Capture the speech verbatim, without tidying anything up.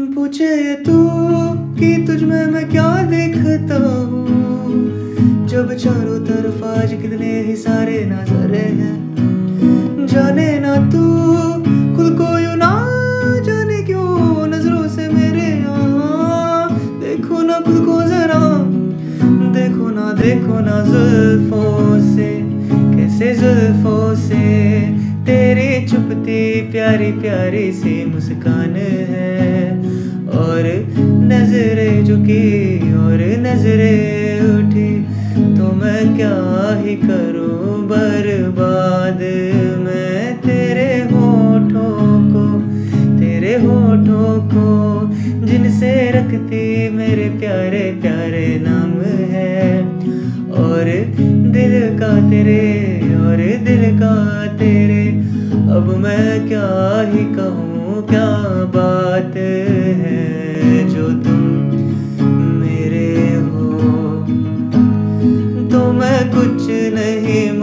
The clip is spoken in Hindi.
पूछे ये तू कि तुझ में मैं क्या देखता हूँ, जब चारों तरफ आज कितने ही सारे नजारे हैं। जाने ना तू खुद को यूं ना जाने क्यों नजरों से मेरे यहाँ देखो ना खुद को जरा, देखो ना देखो ना जुल्फों से, कैसे जुल्फों से तेरी चुपती प्यारी प्यारी सी मुस्कान है। और नजरें झुकी और नजरें उठी तो मैं क्या ही करूं बर्बाद मैं तेरे होठों को, तेरे होठों को जिनसे रखती मेरे प्यारे प्यारे नाम है। और दिल का तेरे और दिल का तेरे अब मैं क्या ही कहूँ, क्या बात है जो तुम मेरे हो तो मैं कुछ नहीं